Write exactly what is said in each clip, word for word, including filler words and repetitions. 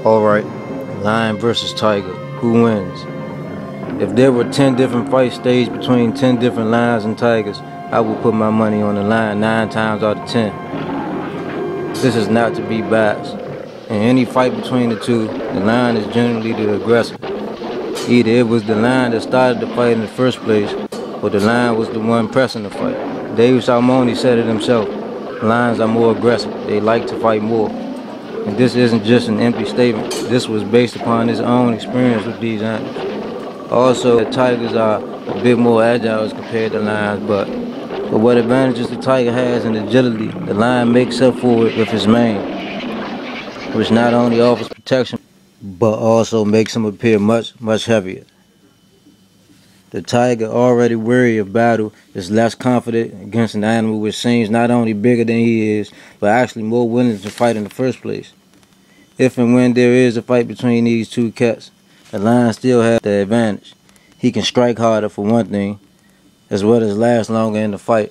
Alright, lion versus tiger. Who wins? If there were ten different fights staged between ten different lions and tigers, I would put my money on the lion nine times out of ten. This is not to be biased. In any fight between the two, the lion is generally the aggressor. Either it was the lion that started the fight in the first place, or the lion was the one pressing the fight. Dave Salmoni said it himself. Lions are more aggressive. They like to fight more. And this isn't just an empty statement. This was based upon his own experience with these animals. Also, the tigers are a bit more agile as compared to lions, but for what advantages the tiger has in agility, the lion makes up for it with his mane, which not only offers protection, but also makes him appear much, much heavier. The tiger, already wary of battle, is less confident against an animal which seems not only bigger than he is, but actually more willing to fight in the first place. If and when there is a fight between these two cats, the lion still has the advantage. He can strike harder for one thing, as well as last longer in the fight.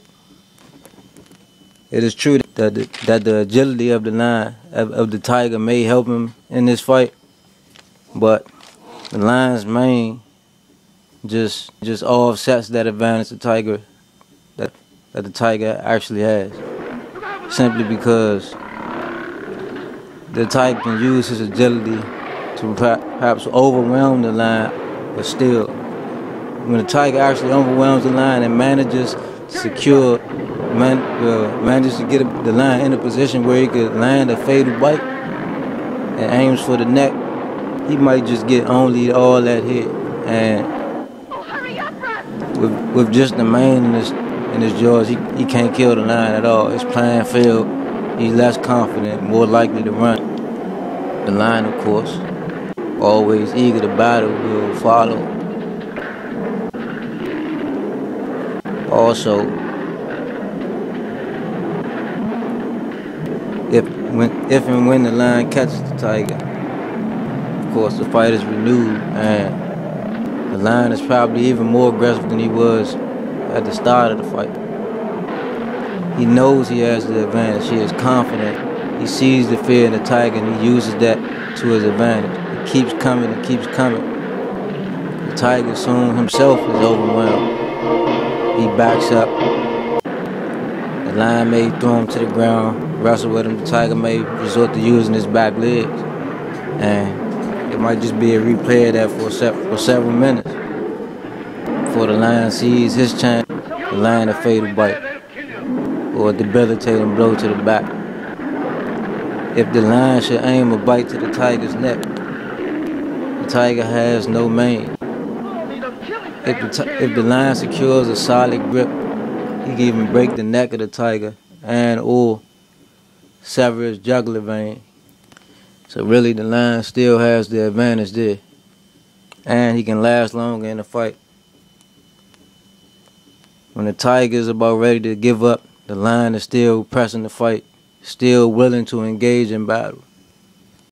It is true that the, that the agility of the lion, of, of the tiger, may help him in this fight, but the lion's mane just just offsets that advantage the tiger that that the tiger actually has, simply because the tiger can use his agility to perhaps overwhelm the lion, but still, when the tiger actually overwhelms the lion and manages to secure, man, uh, manages to get the lion in a position where he could land a fatal bite and aims for the neck, he might just get only all that hit, and With, with just the mane in his, in his jaws, he, he can't kill the lion at all. His plan failed. He's less confident, more likely to run. The lion, of course, always eager to battle, will follow. Also, if, when, if and when the lion catches the tiger, of course, the fight is renewed, and the lion is probably even more aggressive than he was at the start of the fight. He knows he has the advantage. He is confident. He sees the fear in the tiger and he uses that to his advantage. He keeps coming and keeps coming. The tiger soon himself is overwhelmed. He backs up. The lion may throw him to the ground, wrestle with him. The tiger may resort to using his back legs. And it might just be a replay of that for, se for several minutes before the lion sees his chance to land a fatal bite or a debilitating blow to the back. If the lion should aim a bite to the tiger's neck, the tiger has no mane. If the, if the lion secures a solid grip, he can even break the neck of the tiger and or sever his jugular vein. So really, the lion still has the advantage there, and he can last longer in the fight. When the tiger is about ready to give up, the lion is still pressing the fight, still willing to engage in battle.